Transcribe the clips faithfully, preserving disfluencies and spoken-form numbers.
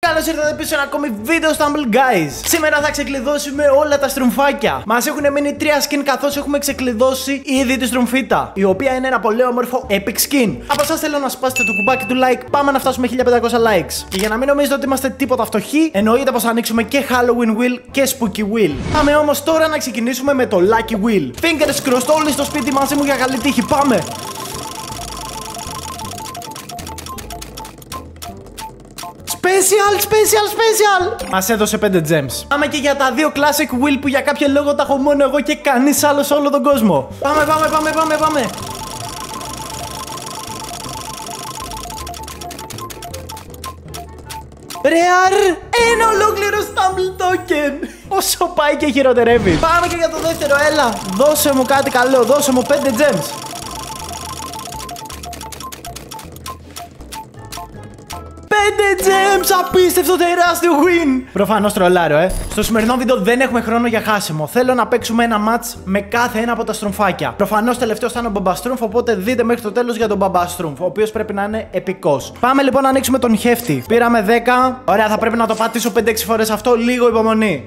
Καλώς ήρθατε πίσω σε ένα ακόμη βίντεο Stumble Guys. Σήμερα θα ξεκλειδώσουμε όλα τα στρουμφάκια. Μας έχουν μείνει τρία skin καθώς έχουμε ξεκλειδώσει ήδη τη στρουμφίτα, η οποία είναι ένα πολύ όμορφο epic skin. Από εσάς θέλω να σπάσετε το κουμπάκι του like. Πάμε να φτάσουμε χίλια πεντακόσια likes. Και για να μην νομίζετε ότι είμαστε τίποτα φτωχοί, εννοείται πως θα ανοίξουμε και Halloween Wheel και Spooky Wheel. Πάμε όμως τώρα να ξεκινήσουμε με το Lucky Wheel. Fingers crossed, όλοι στο σπίτι μαζί μου για καλή τύχη. Πάμε! Special, special, special! Μας έδωσε πέντε gems. Πάμε και για τα δύο classic wheel που για κάποιο λόγο τα έχω μόνο εγώ και κανείς άλλος σε όλο τον κόσμο. Πάμε, πάμε, πάμε, πάμε, πάμε. Ρεάρ! Ένα ολόκληρο Stumble Token! Όσο πάει και χειροτερεύει. Πάμε και για το δεύτερο, έλα! Δώσε μου κάτι καλό, δώσε μου πέντε gems. πέντε gems! Απίστευτο τεράστιο win! Προφανώς τρολάρω, ε. Στο σημερινό βίντεο δεν έχουμε χρόνο για χάσιμο. Θέλω να παίξουμε ένα match με κάθε ένα από τα στρουμφάκια. Προφανώς τελευταίος θα είναι ο Μπαμπαστρούμφ, οπότε δείτε μέχρι το τέλος για τον Μπαμπαστρούμφ, ο οποίος πρέπει να είναι επικός. Πάμε λοιπόν να ανοίξουμε τον Χέφτη. Πήραμε δέκα. Ωραία, θα πρέπει να το πατήσω πέντε έξι φορές αυτό. Λίγο υπομονή.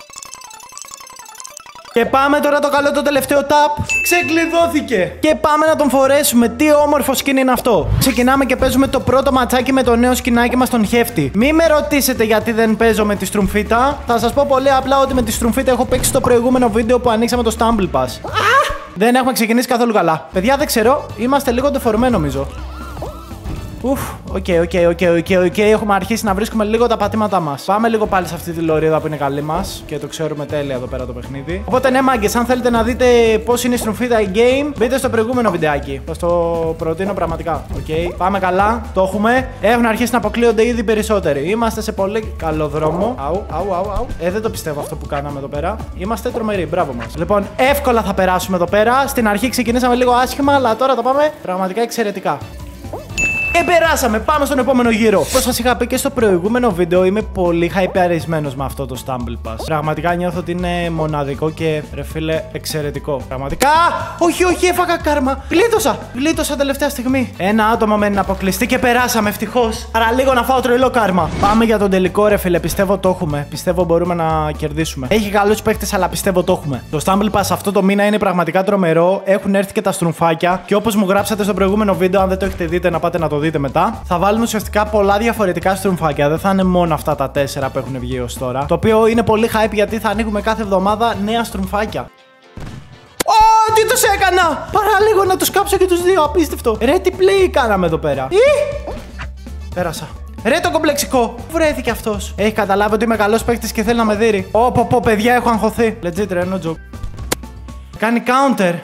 Και πάμε τώρα το καλό το τελευταίο tap. Ξεκλειδώθηκε. Και πάμε να τον φορέσουμε. Τι όμορφο skin είναι αυτό. Ξεκινάμε και παίζουμε το πρώτο ματσάκι με το νέο σκινάκι μας τον Χέφτη. Μη με ρωτήσετε γιατί δεν παίζω με τη στρουμφίτα. Θα σας πω πολύ απλά ότι με τη στρουμφίτα έχω παίξει στο προηγούμενο βίντεο που ανοίξαμε το Stumble Pass. Ah! Δεν έχουμε ξεκινήσει καθόλου καλά. Παιδιά, δεν ξέρω. Είμαστε λίγο ντεφορμέ νομίζω. Ουφ, οκ, οκ, οκ, οκ, οκ. Έχουμε αρχίσει να βρίσκουμε λίγο τα πατήματά μας. Πάμε λίγο πάλι σε αυτή τη λωρίδα που είναι καλή μας και το ξέρουμε τέλεια εδώ πέρα το παιχνίδι. Οπότε, ναι, μάγκες, αν θέλετε να δείτε πώς είναι η στρουμφίτα η game, μπείτε στο προηγούμενο βιντεάκι. Θα το προτείνω πραγματικά. Οκ, okay. Πάμε καλά, το έχουμε. Έχουν αρχίσει να αποκλείονται ήδη περισσότεροι. Είμαστε σε πολύ καλό δρόμο. Αου, αου, αου, αου. Ε, δεν το πιστεύω αυτό που κάναμε εδώ πέρα. Είμαστε τρομεροί, μπράβο μας. Λοιπόν, εύκολα θα περάσουμε εδώ πέρα. Στην αρχή ξεκινήσαμε λίγο άσχημα, αλλά τώρα το πάμε πραγματικά εξαιρετικά. Και περάσαμε, πάμε στον επόμενο γύρο. Πώς σας είχα πει και στο προηγούμενο βίντεο, είμαι πολύ χαϊπιαρισμένος με αυτό το Stumble Pass. Πραγματικά νιώθω ότι είναι μοναδικό και ρε φίλε, εξαιρετικό. Πραγματικά. Όχι, όχι, έφαγα κάρμα. Γλίτωσα, γλίτωσα τελευταία στιγμή. Ένα άτομο μένει να αποκλειστεί και περάσαμε ευτυχώς. Άρα λίγο να φάω τρελό κάρμα. Πάμε για τον τελικό, ρε φίλε. Πιστεύω το έχουμε. Πιστεύω μπορούμε να κερδίσουμε. Έχει καλούς παίκτες, αλλά πιστεύω το έχουμε. Το Stumble Pass αυτό το μήνα είναι πραγματικά τρομερό. Έχουν έρθει και τα στρουμφάκια. Και όπως μου γράψατε στο προηγούμενο βίντεο, αν δεν το έχετε δείτε, να πάτε να το δείτε μετά. Θα βάλουν ουσιαστικά πολλά διαφορετικά στρουμφάκια. Δεν θα είναι μόνο αυτά τα τέσσερα που έχουν βγει ως τώρα. Το οποίο είναι πολύ hype γιατί θα ανοίγουμε κάθε εβδομάδα νέα στρουμφάκια. Ω, τι τους έκανα! Παραλίγο να τους κάψω και τους δύο. Απίστευτο. Ρε, τι play κάναμε εδώ πέρα. Ή! Πέρασα. Ρε, το κομπλεξικό. Βρέθηκε αυτός. Έχει καταλάβει ότι είμαι καλός παίκτης και θέλει να με δείρει. Ω, πω, πω, παιδιά, έχω αγχωθεί. Legit, ρε, no joke. Κάνει counter.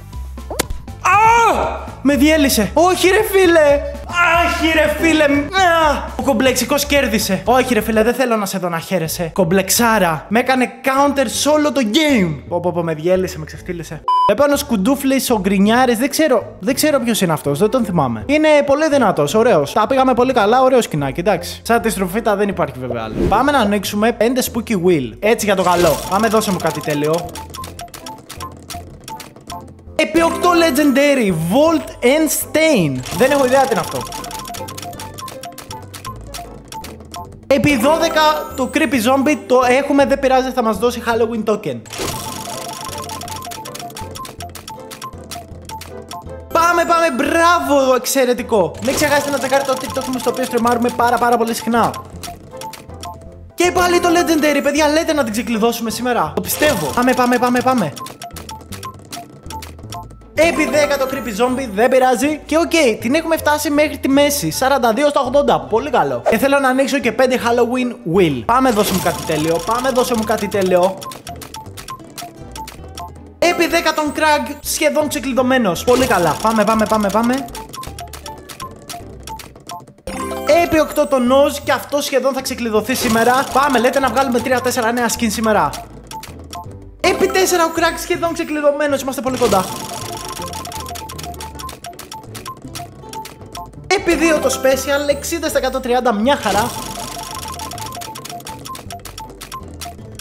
Α! Με διέλυσε. Όχι, ρε φίλε. Άχι, ρε φίλε. Α! Ο κομπλεξικός κέρδισε. Όχι, ρε φίλε, δεν θέλω να σε δω να χαίρεσαι. Κομπλεξάρα. Με έκανε counter σε όλο το game. Πω, πω, πω, με διέλυσε, με ξεφτύλισε. Επάνω Κουντούφλης, ο Γκρινιάρης, δεν ξέρω. Δεν ξέρω ποιος είναι αυτός, δεν τον θυμάμαι. Είναι πολύ δυνατός, ωραίος. Τα πήγαμε πολύ καλά, ωραίο σκηνάκι, εντάξει. Σαν τη στροφίτα δεν υπάρχει βέβαια άλλο. Πάμε να ανοίξουμε πέντε Spooky Wheel. Έτσι για το καλό. Πάμε, δώσε μου κάτι τέλειο. Επί οκτώ Legendary, Volt and Stain. Δεν έχω ιδέα τι είναι αυτό. Επί δώδεκα το Creepy Zombie το έχουμε, δεν πειράζει, θα μας δώσει Halloween Token. Πάμε, πάμε, μπράβο, εξαιρετικό. Μην ξεχάσετε να τσεκάρετε το TikTok μου στο οποίο στριμάρουμε πάρα πάρα πολύ συχνά. Και πάλι το Legendary, παιδιά, λέτε να την ξεκλειδώσουμε σήμερα. Το πιστεύω. Πάμε, πάμε, πάμε, πάμε. Επί δέκα το Creepy Zombie, δεν πειράζει. Και οκ, okay, την έχουμε φτάσει μέχρι τη μέση. σαράντα δύο στα ογδόντα, πολύ καλό. Και θέλω να ανοίξω και πέντε Halloween Wheel. Πάμε, δώσε μου κάτι τέλειο. Πάμε, δώσε μου κάτι τέλειο. Επί δέκα τον Krag, σχεδόν ξεκλειδωμένος. Πολύ καλά. Πάμε, πάμε, πάμε, πάμε. Επί οκτώ τον Noz και αυτό σχεδόν θα ξεκλειδωθεί σήμερα. Πάμε, λέτε να βγάλουμε τρία τέσσερα νέα skin σήμερα. Επί τέσσερα ο Krag σχεδόν ξεκλειδωμένος, είμαστε πολύ κοντά. Επί δύο το special, εξήντα στα εκατό τριάντα, μια χαρά.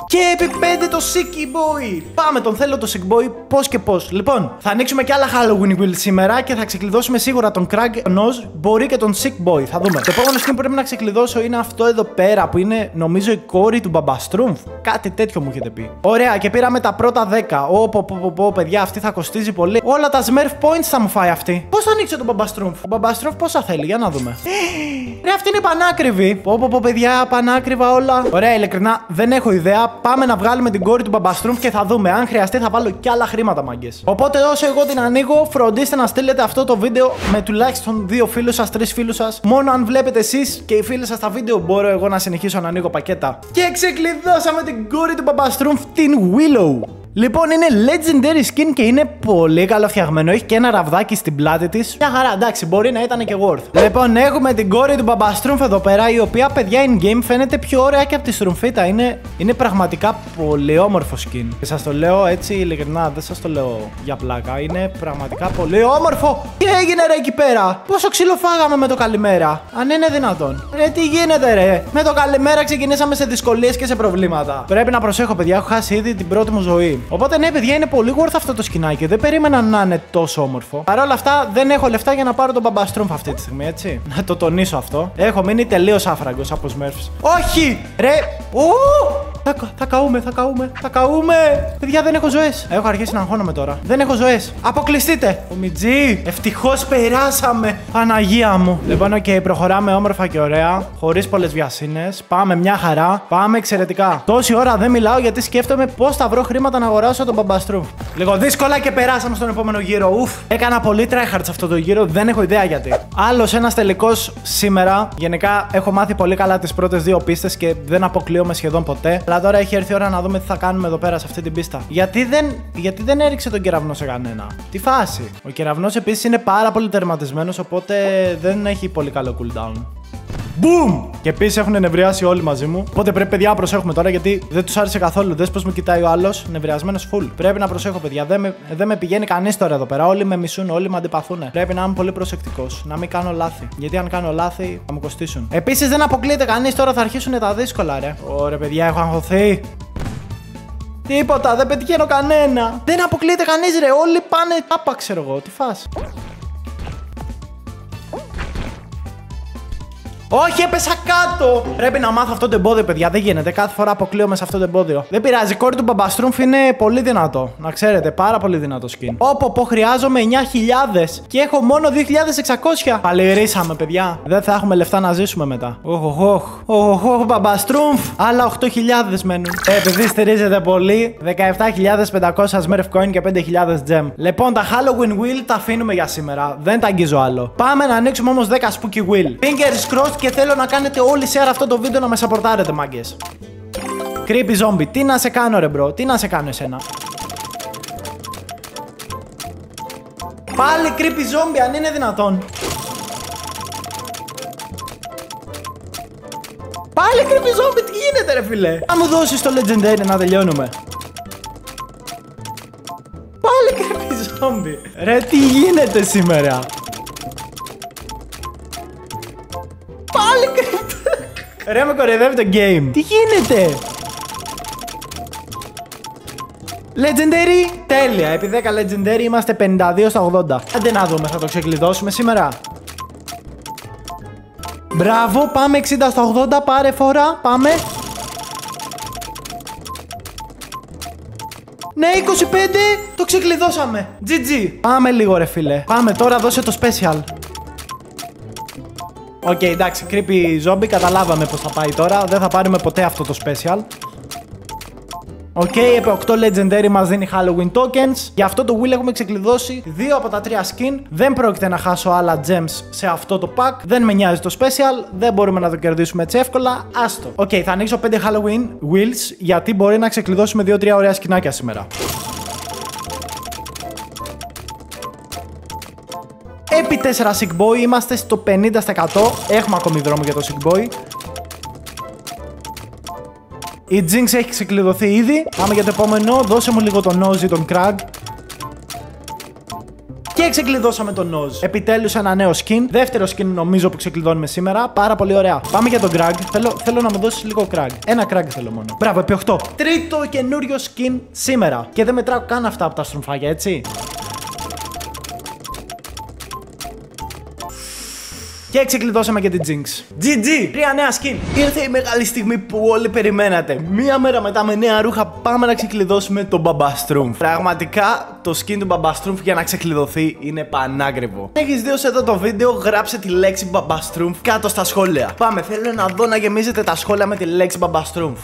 Και επί πέντε το Sicky Boy. Πάμε, τον θέλω το Sick Boy πώς και πώς. Λοιπόν, θα ανοίξουμε και άλλα Halloween Wheel σήμερα και θα ξεκλειδώσουμε σίγουρα τον Crag Nose, μπορεί και τον Sick Boy. Θα δούμε. Το επόμενο skin που πρέπει να ξεκλειδώσω είναι αυτό εδώ πέρα που είναι νομίζω η κόρη του Μπαμπαστρούμφ. Κάτι τέτοιο μου έχετε πει. Ωραία, και πήραμε τα πρώτα δέκα. Ω, πω, πω, πω, πω, παιδιά, αυτή θα κοστίζει πολύ. Όλα τα Smurf Points θα μου φάει αυτή. Πώς θα ανοίξω τον Μπαμπαστρούμφ? Ο Μπαμπαστρούμφ πόσα θέλει, για να δούμε. Ρε, αυτή είναι πανάκριβη. Πω, πω, πω, παιδιά, πανάκριβα όλα. Ωραία, ειλικρινά δεν έχω ιδέα. Πάμε να βγάλουμε την κόρη του Μπαμπαστρούμφ και θα δούμε. Αν χρειαστεί, θα βάλω κι άλλα χρήματα, μάγκες. Οπότε, όσο εγώ την ανοίγω, φροντίστε να στείλετε αυτό το βίντεο με τουλάχιστον δύο φίλους σας, τρεις φίλους σας. Μόνο αν βλέπετε εσείς και οι φίλοι σας τα βίντεο, μπορώ εγώ να συνεχίσω να ανοίγω πακέτα. Και ξεκλειδώσαμε την κόρη του Μπαμπαστρούμφ, την Willow. Λοιπόν, είναι legendary skin και είναι πολύ καλοφτιαγμένο. Έχει και ένα ραβδάκι στην πλάτη της. Μια χαρά, εντάξει, μπορεί να ήταν και worth. Λοιπόν, έχουμε την κόρη του Μπαμπαστρούμφ εδώ πέρα, η οποία, παιδιά, in-game φαίνεται πιο ωραία και από τη Στρουμφίτα. Είναι, είναι πραγματικά πολύ όμορφο skin. Και σας το λέω έτσι ειλικρινά, δεν σας το λέω για πλάκα. Είναι πραγματικά πολύ όμορφο. Τι έγινε, ρε, εκεί πέρα? Πόσο ξύλο φάγαμε με το καλημέρα? Αν είναι δυνατόν. Ρε, τι γίνεται, ρε? Με το καλημέρα ξεκινήσαμε σε δυσκολίες και σε προβλήματα. Πρέπει να προσέχω, παιδιά, έχω χάσει ήδη την πρώτη μου ζωή. Οπότε ναι, παιδιά, είναι πολύ worth αυτό το σκηνάκι. Δεν περίμενα να είναι τόσο όμορφο. Παρ' όλα αυτά, δεν έχω λεφτά για να πάρω τον Μπαμπαστρούμφ αυτή τη στιγμή, έτσι. Να το τονίσω αυτό. Έχω μείνει τελείως άφραγκος από Smurfs. Όχι! Ρε! Ου! Θα, θα καούμε, θα καούμε, θα καούμε! Παιδιά, δεν έχω ζωές. Έχω αρχίσει να αγχώνομαι τώρα. Δεν έχω ζωές. Αποκλειστείτε! Ο Μιτζή! Ευτυχώς περάσαμε! Παναγία μου! Λοιπόν, οκ, okay, προχωράμε όμορφα και ωραία. Χωρίς πολλές βιασύνες. Πάμε μια χαρά. Πάμε εξαιρετικά. Τόση ώρα δεν μιλάω γιατί σκέφτομαι πώς θα βρω χρήματα να αγοράσω τον Μπαμπαστρούμφ. Λίγο δύσκολα και περάσαμε στον επόμενο γύρο. Ουφ. Έκανα πολύ tryhard σε αυτό το γύρο. Δεν έχω ιδέα γιατί. Άλλος ένας τελικός σήμερα. Γενικά έχω μάθει πολύ καλά τις πρώτες δύο πίστες και δεν αποκλείομαι σχεδόν ποτέ. Αλλά τώρα έχει έρθει η ώρα να δούμε τι θα κάνουμε εδώ πέρα σε αυτή την πίστα. Γιατί δεν, γιατί δεν έριξε τον κεραυνό σε κανένα? Τι φάση? Ο κεραυνός επίσης είναι πάρα πολύ τερματισμένος, οπότε δεν έχει πολύ καλό cooldown. Boom! Και επίσης έχουν νευριάσει όλοι μαζί μου. Οπότε πρέπει, παιδιά, να προσέχουμε τώρα γιατί δεν τους άρεσε καθόλου. Δες πως με κοιτάει ο άλλος, νευριασμένος full. Πρέπει να προσέχω, παιδιά. Δεν με, δεν με πηγαίνει κανείς τώρα εδώ πέρα. Όλοι με μισούν, όλοι με αντιπαθούν. Πρέπει να είμαι πολύ προσεκτικός. Να μην κάνω λάθη. Γιατί αν κάνω λάθη θα μου κοστίσουν. Επίσης δεν αποκλείεται κανείς, τώρα θα αρχίσουν τα δύσκολα, ρε. Ωραία, παιδιά, έχω αγχωθεί. Τίποτα, δεν πετυχαίνω κανένα. Δεν αποκλείεται κανείς, ρε. Όλοι πάνε τάπα, ξέρω εγώ. Τι φάση? Όχι, έπεσα κάτω! Πρέπει να μάθω αυτό το εμπόδιο, παιδιά. Δεν γίνεται. Κάθε φορά αποκλείομαι σε αυτό το εμπόδιο. Δεν πειράζει. Η κόρη του Μπαμπαστρούμφ είναι πολύ δυνατό. Να ξέρετε, πάρα πολύ δυνατό skin. Όπω πω, χρειάζομαι εννιά χιλιάδες και έχω μόνο δύο χιλιάδες εξακόσια. Παλιρίσαμε, παιδιά. Δεν θα έχουμε λεφτά να ζήσουμε μετά. Οχ, οχ, οχ, οχ, Μπαμπαστρούμφ. Άλλα οκτώ χιλιάδες μένουν. Ε, επειδή στηρίζετε πολύ, δεκαεπτά χιλιάδες πεντακόσια Smurf Coin και πέντε χιλιάδες Gem. Λοιπόν, τα Halloween Wheel τα αφήνουμε για σήμερα. Δεν τα αγγίζω άλλο. Πάμε να ανοίξουμε όμως δέκα Spooky Wheel. Fingers crossed. Και θέλω να κάνετε όλοι share αυτό το βίντεο, να με σαπορτάρετε, μάγκες. Creepy zombie, τι να σε κάνω, ρε μπρο, τι να σε κάνω εσένα? Πάλι creepy zombie, αν είναι δυνατόν. Πάλι creepy zombie, τι γίνεται, ρε φίλε? Θα μου δώσεις το legendary να τελειώνουμε. Πάλι creepy zombie. Ρε, τι γίνεται σήμερα? Πάλι κρυπτό. Ρε, με κοροϊδεύει το game. Τι γίνεται? Legendary. Τέλεια. Επί δέκα legendary είμαστε πενήντα δύο στα ογδόντα. Άντε να δούμε, θα το ξεκλειδώσουμε σήμερα. Μπράβο, πάμε εξήντα στα ογδόντα. Πάρε φορά, πάμε. Ναι, είκοσι πέντε. Το ξεκλειδώσαμε. τζι τζι. Πάμε λίγο, ρε φίλε. Πάμε τώρα, δώσε το special. Οκ, okay, εντάξει, creepy zombie, καταλάβαμε πως θα πάει τώρα. Δεν θα πάρουμε ποτέ αυτό το special. Οκ, okay, επί οκτώ legendary μας δίνει Halloween tokens. Για αυτό το wheel έχουμε ξεκλειδώσει δύο από τα τρία skin. Δεν πρόκειται να χάσω άλλα gems σε αυτό το pack. Δεν με νοιάζει το special. Δεν μπορούμε να το κερδίσουμε έτσι εύκολα. Άστο. Οκ, okay, θα ανοίξω πέντε Halloween wheels γιατί μπορεί να ξεκλειδώσουμε δύο τρία ωραία σκηνάκια σήμερα. Επί τέσσερα Sick Boy είμαστε στο πενήντα τοις εκατό. Έχουμε ακόμη δρόμο για το Sick Boy. Η Jinx έχει ξεκλειδωθεί ήδη. Πάμε για το επόμενο. Δώσε μου λίγο τον Nosy, τον Crag. Και Και ξεκλειδώσαμε τον Noz. Επιτέλους ένα νέο skin. Δεύτερο skin νομίζω που ξεκλειδώνουμε σήμερα. Πάρα πολύ ωραία. Πάμε για τον Krag. Θέλω, θέλω να μου δώσει λίγο Krag. Ένα Krag θέλω μόνο. Μπράβο, επί οκτώ. Τρίτο καινούριο skin σήμερα. Και δεν μετράω καν αυτά από τα στρουμφάκια, έτσι. Και ξεκλειδώσαμε και την Jinx. τζι τζι! Τρία νέα skin. Ήρθε η μεγάλη στιγμή που όλοι περιμένατε. Μία μέρα μετά με νέα ρούχα πάμε να ξεκλειδώσουμε τον Μπαμπαστρούμφ. Πραγματικά το skin του Μπαμπαστρούμφ για να ξεκλειδωθεί είναι πανάκριβο. Αν έχεις δει ως εδώ το βίντεο, γράψε τη λέξη Μπαμπαστρούμφ κάτω στα σχόλια. Πάμε, θέλω να δω να γεμίζετε τα σχόλια με τη λέξη Μπαμπαστρούμφ.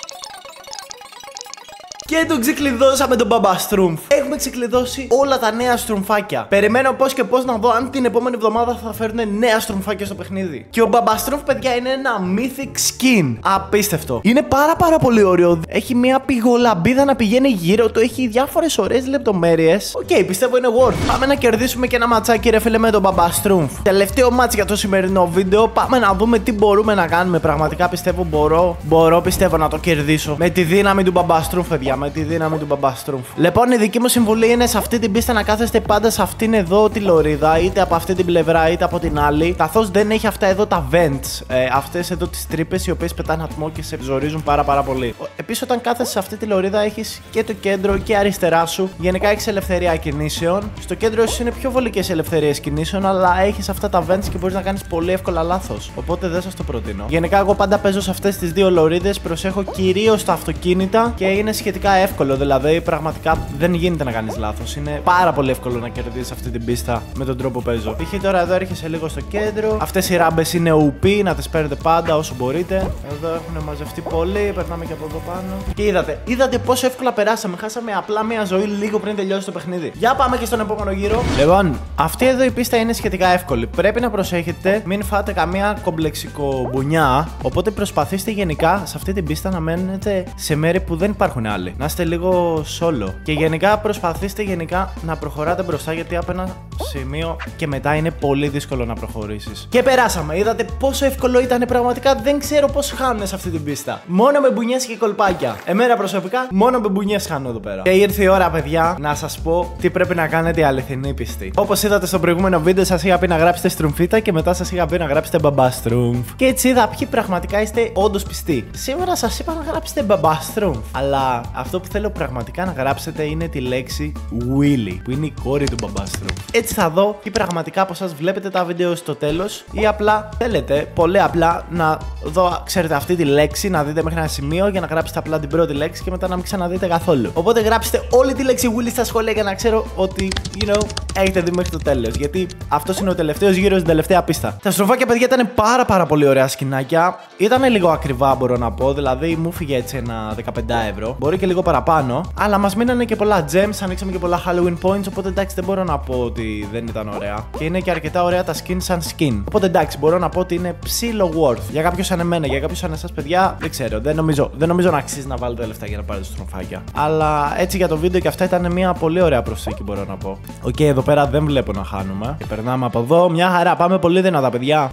Και τον ξεκλειδώσαμε τον Μπαμπαστρούμφ. Έχουμε ξεκλειδώσει όλα τα νέα στρουμφάκια. Περιμένω πώς και πώς να δω αν την επόμενη εβδομάδα θα φέρουν νέα στρουμφάκια στο παιχνίδι. Και ο Μπαμπαστρούμφ, παιδιά, είναι ένα mythic skin. Απίστευτο. Είναι πάρα πάρα πολύ ωραίο. Έχει μια πηγολαμπίδα να πηγαίνει γύρω του. Έχει διάφορες ωραίες λεπτομέρειες. Οκ, okay, πιστεύω είναι worth. Πάμε να κερδίσουμε και ένα ματσάκι, ρε φίλε, με τον Μπαμπαστρούμφ. Τελευταίο μάτς για το σημερινό βίντεο. Πάμε να δούμε τι μπορούμε να κάνουμε. Πραγματικά πιστεύω μπορώ. Μπορώ, πιστεύω, να το κερδίσω. Με τη δύναμη του Μπαμπαστρούμφ, παιδιά. Με τη δύναμη του Μπαμπαστρούμφ. Λοιπόν, η δική μου συμβουλή είναι σε αυτή την πίστα να κάθεστε πάντα σε αυτήν εδώ τη λωρίδα, είτε από αυτή την πλευρά είτε από την άλλη. Καθώς δεν έχει αυτά εδώ τα vents, ε, αυτές εδώ τις τρύπες οι οποίες πετάνε ατμό και σε ζορίζουν πάρα πάρα πολύ. Επίσης, όταν κάθεσαι σε αυτή τη λωρίδα, έχεις και το κέντρο και αριστερά σου. Γενικά έχεις ελευθερία κινήσεων. Στο κέντρο ίσως είναι πιο βολικές ελευθερίες κινήσεων, αλλά έχεις αυτά τα vents και μπορείς να κάνεις πολύ εύκολα λάθος. Οπότε δεν σας το προτείνω. Γενικά, εγώ πάντα παίζω σε αυτές τις δύο λωρίδες, προσέχω κυρίως τα αυτοκίνητα και είναι σχετικά εύκολο. Δηλαδή, πραγματικά δεν γίνεται να κάνεις λάθος. Είναι πάρα πολύ εύκολο να κερδίσεις αυτή την πίστα με τον τρόπο που παίζω. Π.χ. τώρα εδώ έρχεσαι λίγο στο κέντρο. Αυτές οι ράμπες είναι ο πι, να τις παίρνετε πάντα όσο μπορείτε. Εδώ έχουν μαζευτεί πολύ, περνάμε και από εδώ πάνω. Και είδατε, είδατε πόσο εύκολα περάσαμε. Χάσαμε απλά μια ζωή λίγο πριν τελειώσει το παιχνίδι. Για πάμε και στον επόμενο γύρο. Λοιπόν, αυτή εδώ η πίστα είναι σχετικά εύκολη. Πρέπει να προσέχετε, μην φάτε καμία κομπλεξικομπουνιά. Οπότε προσπαθήστε γενικά σε αυτή την πίστα να μένετε σε μέρη που δεν υπάρχουν άλλοι. Να είστε λίγο solo. Και γενικά προσπαθήστε γενικά να προχωράτε μπροστά, γιατί από ένα σημείο και μετά είναι πολύ δύσκολο να προχωρήσεις. Και περάσαμε. Είδατε πόσο εύκολο ήταν. Πραγματικά δεν ξέρω πώς χάνουν σε αυτή την πίστα. Μόνο με μπουνιές και κολπάκια. Εμένα προσωπικά μόνο με μπουνιές χάνω εδώ πέρα. Και ήρθε η ώρα, παιδιά, να σας πω τι πρέπει να κάνετε η αληθινή πιστή. Όπως είδατε στο προηγούμενο βίντεο, σας είχα πει να γράψετε στρουμφίτα και μετά σας είχα πει να γράψετε Μπαμπαστρούμφ. Και έτσι είδα ποιοι πραγματικά είστε όντως πιστοί. Σήμερα σας είπα να γράψετε Μπαμπαστρούμφ. Αλλά αυτό που θέλω πραγματικά να γράψετε είναι τη λέξη Willy, που είναι η κόρη του Μπαμπαστρούμφ. Έτσι θα δω ή πραγματικά από εσάς βλέπετε τα βίντεο στο τέλος, ή απλά θέλετε πολύ απλά να δω, ξέρετε, αυτή τη λέξη, να δείτε μέχρι ένα σημείο για να γράψετε απλά την πρώτη λέξη και μετά να μην ξαναδείτε καθόλου. Οπότε γράψτε όλη τη λέξη Willy στα σχόλια για να ξέρω ότι, you know, έχετε δει μέχρι το τέλος. Γιατί αυτός είναι ο τελευταίος γύρος στην τελευταία πίστα. Τα στροφάκια, παιδιά, ήταν πάρα πάρα πολύ ωραία σκηνάκια. Ήταν λίγο ακριβά, μπορώ να πω. Δηλαδή, μου φύγε έτσι ένα δεκαπέντε ευρώ. Μπορεί και λίγο παραπάνω. Αλλά μας μείνανε και πολλά gems, ανοίξαμε και πολλά Halloween points. Οπότε εντάξει, δεν μπορώ να πω ότι δεν ήταν ωραία. Και είναι και αρκετά ωραία τα skins σαν skin. Οπότε εντάξει, μπορώ να πω ότι είναι ψήλο worth. Για κάποιους σαν εμένα, για κάποιους σαν εσάς, παιδιά, δεν ξέρω. Δεν νομίζω, δεν νομίζω να αξίζει να βάλετε λεφτά για να πάρετε στροφάκια. Αλλά έτσι για το βίντεο και αυτά ήταν μια πολύ ωραία προσθήκη, μπορώ να πω. Οκ, okay, εδώ πέρα δεν βλέπω να χάνουμε. Και περνάμε από εδώ. Μια χαρά, πάμε πολύ δυνατά, παιδιά.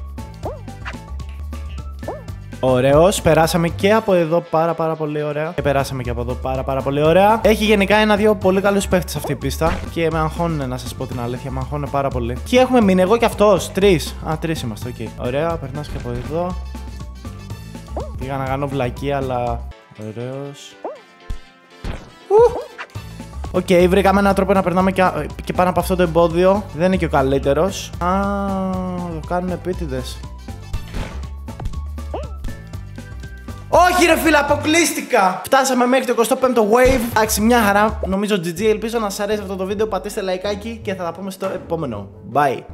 Ωραίος, περάσαμε και από εδώ πάρα πάρα πολύ ωραία. Και περάσαμε και από εδώ πάρα πάρα πολύ ωραία. Έχει γενικά ένα-δύο πολύ καλούς παίχτες αυτή η πίστα. Και με αγχώνουν, να σας πω την αλήθεια, με αγχώνουν πάρα πολύ. Και έχουμε μείνει, εγώ και αυτός. Τρεις. Α, τρεις είμαστε, οκ. Okay. Ωραία, περνάς και από εδώ. Πήγα να κάνω βλακία, αλλά. Ωραίος. Οκ, okay, βρήκαμε έναν τρόπο να περνάμε και, και πάνω από αυτό το εμπόδιο. Δεν είναι και ο καλύτερος. Α, το κάνουν επίτηδες. Όχι ρε φίλε, αποκλείστηκα! Φτάσαμε μέχρι το εικοστό πέμπτο wave. Εντάξει, μια χαρά. Νομίζω τζι τζι. Ελπίζω να σας αρέσει αυτό το βίντεο. Πατήστε λαϊκάκι και θα τα πούμε στο επόμενο. Bye!